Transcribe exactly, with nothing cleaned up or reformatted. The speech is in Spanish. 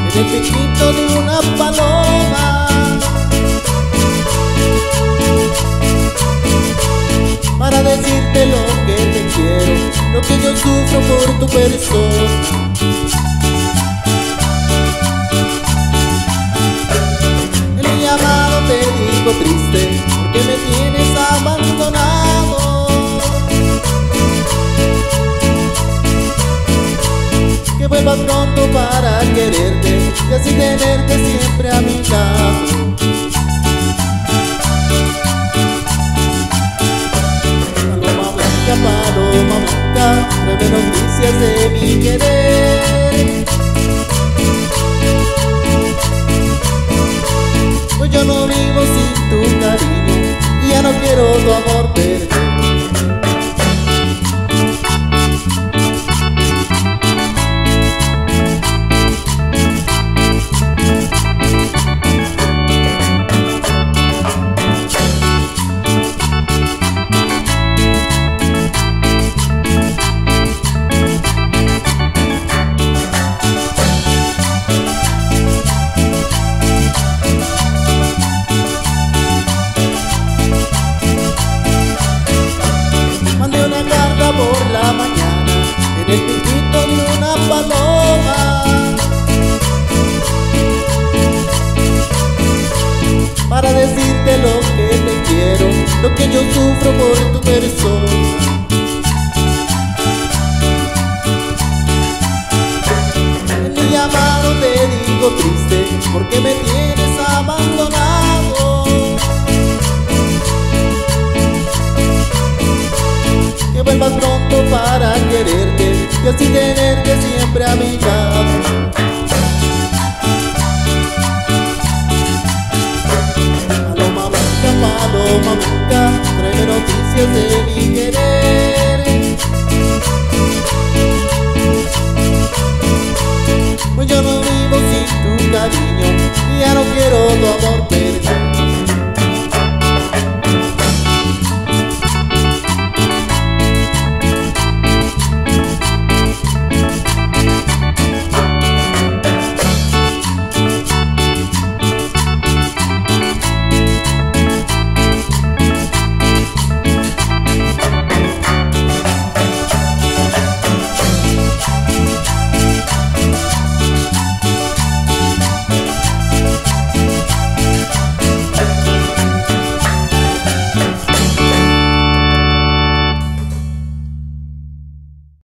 en el piquito de una paloma, para decirte lo que te quiero, lo que yo sufro por tu persona. En mi llamado te digo triste, porque me tienes abandonado. Que vuelvas pronto para quererte y así tenerte siempre a mi lado. Paloma blanca, paloma blanca, tráeme noticias de mi querer. Pues yo no vivo sin tu cariño y ya no quiero tu amor perder. Por la mañana, en el piquito de una paloma, para decirte lo que te quiero, lo que yo sufro por tu persona. En mi llamado te digo triste, porque me tienes abandonado. Que vuelvas pronto para quererte y así tener